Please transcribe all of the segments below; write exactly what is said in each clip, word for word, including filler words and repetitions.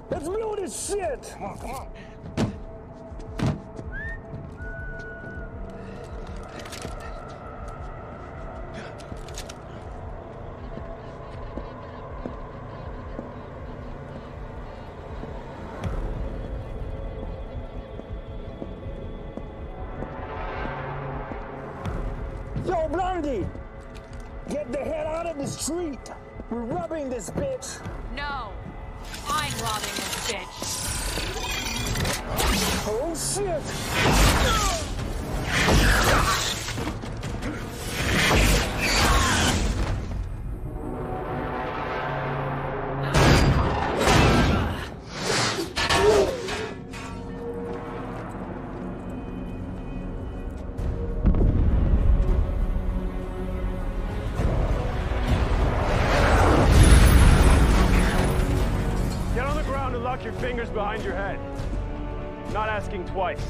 Let's blow this shit! Come on, come on. Yo, Blondie! Get the hell out of the street! We're robbing this bitch! No! I'm robbing this bitch! Oh shit! Lock your fingers behind your head. Not asking twice.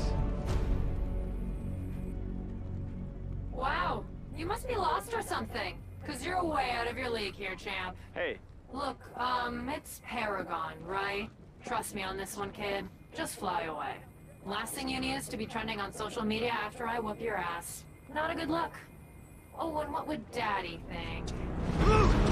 Wow, you must be lost or something. Cause you're way out of your league here, champ. Hey. Look, um, it's Paragon, right? Trust me on this one, kid. Just fly away. Last thing you need is to be trending on social media after I whoop your ass. Not a good look. Oh, and what would Daddy think?